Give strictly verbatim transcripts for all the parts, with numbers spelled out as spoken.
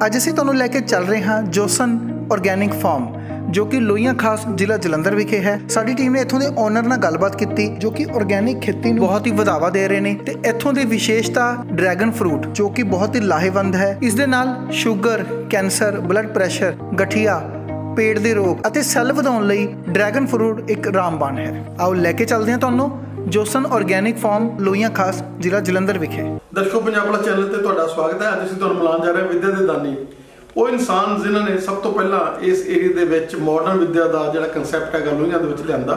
ਅੱਜ ਅਸੀਂ ਤੁਹਾਨੂੰ ਲੈ ਕੇ ਚੱਲ ਰਹੇ ਹਾਂ ਜੋਸਨ ਆਰਗੈਨਿਕ ਫਾਰਮ जो कि लोहियां खास जिला जलंधर विखे है। साडी टीम ने इत्थों के ओनर नाल गलबात की जो कि ऑर्गेनिक खेती नूं बहुत ही वधावा दे रहे हैं ते इत्थों की विशेषता ड्रैगन फ्रूट जो कि बहुत ही लाहेवंद है। इस दे नाल शुगर, कैंसर, ब्लड प्रैशर, गठिया, पेट के रोग और सैल वधाउण लई ड्रैगन फ्रूट एक रामबाण है। आओ लैके चलते हैं तुहानूं जोसन ऑर्गेनिक फार्म लोहियां खास जिला जलंधर विखे। दर्शकों, पंजाब वाला चैनल ते तुहाडा स्वागत है। अज असीं तुहानूं मिलाउण जा रहे हैं विद्या दे दानी, वो इंसान जिन्होंने सब तो पहला इस एरिए के मॉडर्न विद्या का जो कंसैप्ट है लोहियां लिया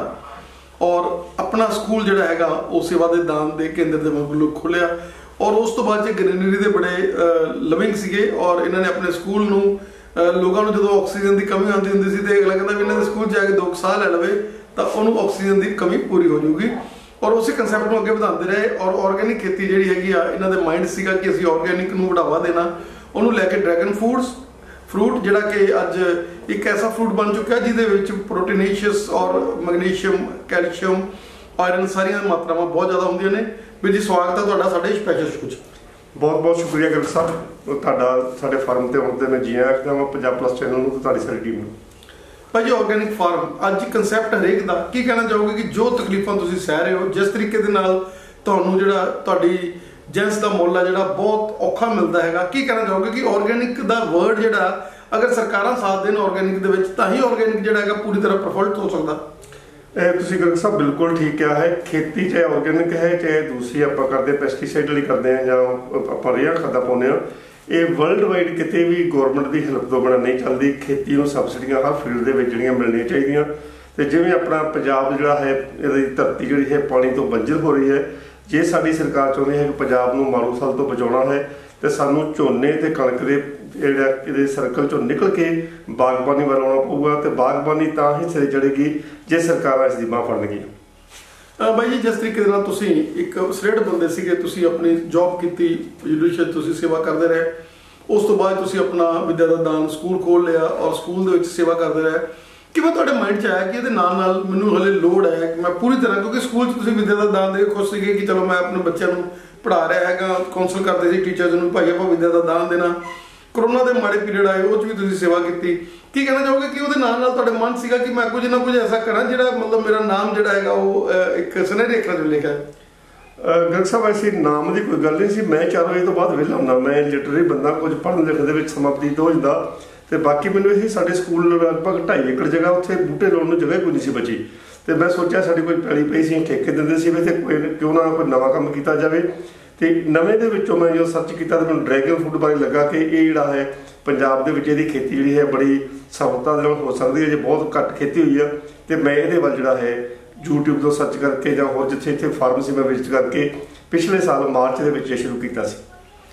और अपना स्कूल जोड़ा है वो सेवा के दान के केंद्र के वांगू खोलिया और उस तो बाद ग्रीनरी के बड़े लविंग सीगे और इन्होंने अपने स्कूल नूं लोगों को जो ऑक्सीजन की कमी आती होंगी तो अगला कहता भी इन्होंने स्कूल जाके दो साल लै लवे तो उन्होंने ऑक्सीजन की कमी पूरी हो जाऊगी और उस कंसैप्ट को अगे बढ़ाते रहे। और ऑर्गेनिक खेती जी हैगी इन्हों के माइंड सीगा कि असीं ऑर्गेनिक नूं बढ़ावा देना, उन्होंने लैके ड्रैगन फूड्स फ्रूट जोड़ा कि अज एक ऐसा फ्रूट बन चुका है जिद प्रोटीनेशियस और मैग्नीशियम, कैल्शियम, आयरन सारिया मात्रावां बहुत ज़्यादा होंदियां ने। भी जी स्वागत है तुहाडा साडे स्पैशल शो च। बहुत बहुत शुक्रिया गर्ग साहब, तुहाडा साडे फार्म ते आउण ते मैं जी आखदा वां पंजाब प्लस चैनल नूं ते तुहाडी सारी टीम नूं। भाई जी ऑर्गेनिक फार्म अज कंसैप्ट हरेक दा की कहना चाहोगे कि जो तकलीफां तुसीं सह रहे हो जिस तरीके दे नाल तुहानूं जिहड़ा तुहाडी जिस का मुल है जो बहुत औखा मिलता है, की कहना चाहोगे कि ऑर्गेनिक का वर्ड जोड़ा अगर सरकार साथ देन ऑर्गेनिक तो ही ऑर्गेनिक जोड़ा पूरी तरह प्रफुल्लित हो सकता। तुसीं गर्ग साहब बिल्कुल ठीक क्या है। खेती चाहे ऑर्गेनिक है चाहे दूसरी आप करते पेस्टिसाइड वाली करते हैं जां आप रेहा खादा पाने, ये वर्ल्ड वाइड किते भी गौरमेंट की हेल्प तो बिना नहीं चलती। खेती में सबसिडियां हर फील्ड के जड़ियाँ मिलनी चाहिए तो जिवें अपना पंजाब जोड़ा है ये धरती जी है पानी तो बंजर हो रही है। जे साडी सरकार चाहुंदी है कि पंजाब नूं मारू साल तो बचाउणा है तो सानूं झोने ते कणक दे जिहड़ा इहदे सर्कल चों निकल के बागबानी वाल आउणा पऊगा ते बागबानी तां ही सिरे चढ़ेगी जे सरकारां इस दी बांह फड़नगीਆਂ। बाई जी जिस तरीके नाल तुसीं एक सलेट बंदे सीगे, तुसीं अपनी जॉब कीती, जुडिशियल तुसीं सेवा करदे रहे, उस तो बाद तुसीं अपना विद्या दा दान स्कूल खोल लिया और स्कूल दे विच सेवा करदे रहे। कि मैं तुहाडे माइंड च आया कि ये नाल नाल मैनूं हले लोड़ है कि मैं पूरी तरह, क्योंकि स्कूल च तुसीं विद्या दा दान दे खुश सीगे कि चलो मैं अपने बच्चों को पढ़ा रहा है, काउंसल करते थे टीचर्स नूं भाई आपां विद्या दा दान देना। कोरोना के माड़े पीरियड आए उस भी तुसीं सेवा की, की कहना चाहोगे कि उहदे नाल नाल तुहाडे मन सीगा कि मैं कुछ ना कुछ ऐसा करा जिहड़ा मतलब मेरा नाम जिहड़ा हैगा वो एक सुनहरे अक्षरां च लिखा है। गर्ग साहब ऐसी नाम की कोई गल नहीं सी। मैं चार बजे तो बाद वेला हुंदा, मैं लिटररी बंदा, कुछ पढ़न लिखण दे विच समा बतीत हो जांदा ते बाकी मैनूं इह साडे स्कूल लगभग ढाई एकड़ जगह उत्थे बूटे लाउण नूं जगह कोई नहीं सी बची ते मैं सोचा साडी कोई पैली पई सी ठेके दिंदे सी ते कोई क्यों ना कोई नवां काम कीता जावे ते नवें दे विचों मैं जो सर्च किया तो मैनूं ड्रैगन फ्रूट बारे लगा कि ये जिहड़ा है पंजाब दे विच इहदी खेती जिहड़ी है बड़ी सफलता दे नाल हो सकदी है जे बहुत घੱਟ खेती हुई है ते मैं इहदे वल जिहड़ा है यूट्यूब तो सर्च करके जां होर जिथे इत्थे फार्म सी मैं विजिट करके पिछले साल मार्च दे विच शुरू कीता सी।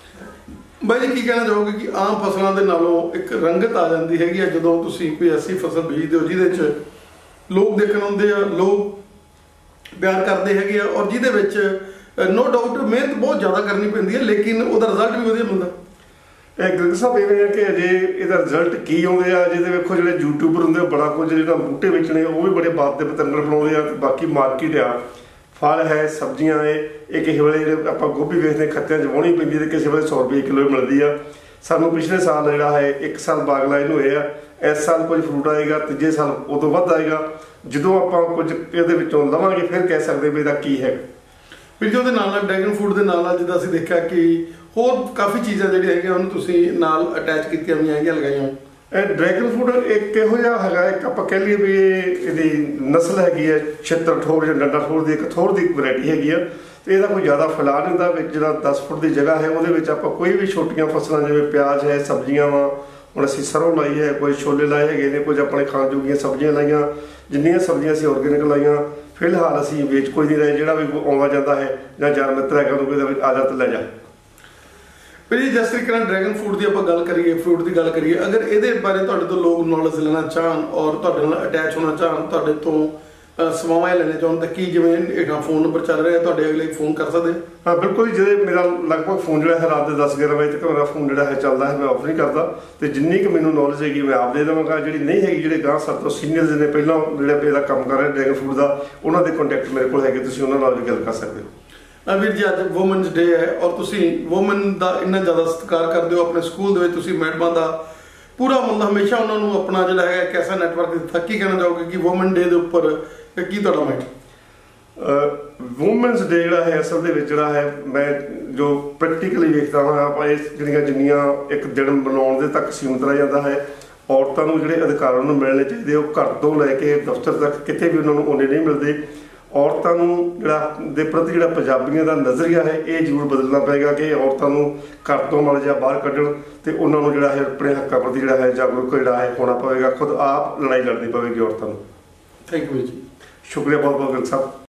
भाई जी की कहना चाहोगे कि आम फसलों के नालों एक रंगत आ जाती है जो तुसीं कोई ऐसी फसल बीजते हो जिहदे लोग देखण आउंदे आ, लोग प्यार करते हैं और जिहदे नो डाउट मेहनत बहुत ज़्यादा करनी पैंदी है लेकिन उसका रिजल्ट भी वधिया मिलता। गर्ग साहब इवें है कि अजे इहदा रिजल्ट की आउंदे आ, जिहदे वेखो जिहड़े यूट्यूबर हुंदे बड़ा कुछ जिहड़ा बूटे बेचने वो भी बड़े बात दे पतंगर बनाउंदे आ, बाकी मार्केट आ फल है, सब्जियां है, ये किसी वे आप गोभी वेचते खत्तियां च वाहनी पैंदी है, किसी वे सौ रुपये किलो मिलती है। सानू पिछले साल जिहड़ा है एक साल बाग लाए नूं होए आ, इस साल कुछ फ्रूट आएगा, तीजे साल उदों वध आएगा। जो आप कुछ इहदे विचों लवांगे फिर कह सकते भी इहदा की है। फिर जो नाल ड्रैगन फ्रूट के नाल जिद्दां असीं देखिया कि होर काफ़ी चीज़ां जिहड़ियां हैगियां उहनूं तुसीं नाल अटैच कीतियां होईयां हैगियां लगाईयां। ड्रैगन फ्रूट एक इहो जिहा हैगा, एक आप कह लीए भी इहदी नस्ल हैगी है छित्तर ठोर या डंडा ठोर की एक थोर की वैरायटी हैगी है तो यदा कोई ज़्यादा फैला नहीं होंदा। जिहड़ा दस फुट की जगह है वो आप कोई भी छोटियां फसलां जिवें प्याज है, सब्जियां वा हुण असीं सरों लाई है, कोई छोले लाए हैगे ने, कुछ अपने खाण जोगियां सब्जियां लाइयां, जिन्नियां सब्जियां असीं ऑर्गेनिक लाइयां फिलहाल असीं वेच कोई नहीं रहे। जिहड़ा भी आउंदा जांदा है जां यार मित्र हैगा उहनूं कोई आ जा ते लै जा। फिर जिस तरीके ड्रैगन फ्रूट की आप गल करिए, फ्रूट की गल करिए, अगर ये बारे तुहाडे तो लोग नॉलेज लेना चाहन और तुहाडे नाल अटैच होना चाहन, तुहाडे तो सवावां लेने चाहन तो की जिवें फोन नंबर चल रहा है तुहाडे अगले फोन कर सकते? हाँ बिल्कुल, जो मेरा लगभग फोन जो है रात के दस ग्यारह बजे तक मेरा फोन जो है चलता है, मैं ऑफ नहीं करता तो जिन्नी कि मैनूं नॉलेज हैगी मैं आप दे देवांगा। जी नहीं हैगी जो गांह सर तो सीनियर्स ने पहला जो काम कर रहे ड्रैगन फ्रूट का उन्होंने कॉन्टैक्ट मेरे को है, तुसीं उन्हां नाल भी गल कर सकते हो। ਵੀਰ ਜੀ ਅੱਜ ਵੂਮਨਸ ਡੇ ਹੈ ਔਰ ਤੁਸੀਂ ਵੂਮਨ ਦਾ ਇੰਨਾ ਜ਼ਿਆਦਾ ਸਤਿਕਾਰ ਕਰਦੇ ਹੋ। ਆਪਣੇ ਸਕੂਲ ਦੇ ਵਿੱਚ ਤੁਸੀਂ ਮੈਡਮਾਂ ਦਾ ਪੂਰਾ ਮਤਲਬ ਹਮੇਸ਼ਾ ਉਹਨਾਂ ਨੂੰ ਆਪਣਾ ਜਿਹੜਾ ਹੈਗਾ ਇੱਕ ਐਸਾ ਨੈਟਵਰਕ ਦਿੱਤਾ। ਕੀ ਕਹਿਣਾ ਚਾਹੋਗੇ ਕਿ ਵੂਮਨ ਡੇ ਦੇ ਉੱਪਰ ਕੀ ਤੁਹਾਡਾ ਮਾਈਂਡ? ਵੂਮਨਸ ਡੇ ਜਿਹੜਾ ਹੈ ਅਸਲ ਦੇ ਵਿੱਚ ਜਿਹੜਾ ਹੈ ਮੈਂ ਜੋ ਪ੍ਰੈਕਟੀਕਲੀ ਵੇਖਦਾ ਹਾਂ ਆਪਾਂ ਇਸ ਜਿਹੜੀਆਂ ਜਿੰਨੀਆਂ ਇੱਕ ਦਿਨ ਮਨਾਉਣ ਦੇ ਤੱਕ ਸੀਮਿਤ ਰਹਿ ਜਾਂਦਾ ਹੈ। ਔਰਤਾਂ ਨੂੰ ਜਿਹੜੇ ਅਧਿਕਾਰ ਉਹਨੂੰ ਮਿਲਣੇ ਚਾਹੀਦੇ ਉਹ ਘਰ ਤੋਂ ਲੈ ਕੇ ਦਫ਼ਤਰ ਤੱਕ ਕਿਤੇ ਵੀ ਉਹਨਾਂ ਨੂੰ ਉਹਨੇ ਨਹੀਂ ਮਿਲਦੇ। ਔਰਤਾਂ ਨੂੰ ਜਿਹੜਾ ਦੇ ਪ੍ਰਤੀ ਜਿਹੜਾ ਪੰਜਾਬੀਆਂ ਦਾ ਨਜ਼ਰੀਆ ਹੈ ਇਹ ਜ਼ਰੂਰ ਬਦਲਣਾ ਪਏਗਾ ਕਿ ਔਰਤਾਂ ਨੂੰ ਘਰ ਤੋਂ ਮਾੜਾ ਜਿਹਾ ਬਾਹਰ ਕੱਢਣ ਤੇ ਉਹਨਾਂ ਨੂੰ ਜਿਹੜਾ ਹੈ ਆਪਣੇ ਹੱਕਾਂ ਪ੍ਰਤੀ ਜਿਹੜਾ ਹੈ ਜਾਗਰੂਕ ਜਿਹੜਾ ਹੈ ਹੋਣਾ ਪਵੇਗਾ। ਖੁਦ ਆਪ ਲੜਾਈ ਲੜਨੀ ਪਵੇਗੀ ਔਰਤਾਂ ਨੂੰ। ਥੈਂਕ ਯੂ ਜੀ, ਸ਼ੁਕਰੀਆ ਬਹੁਤ ਬਹੁਤ ਗਿਲ ਸਾਹਿਬ।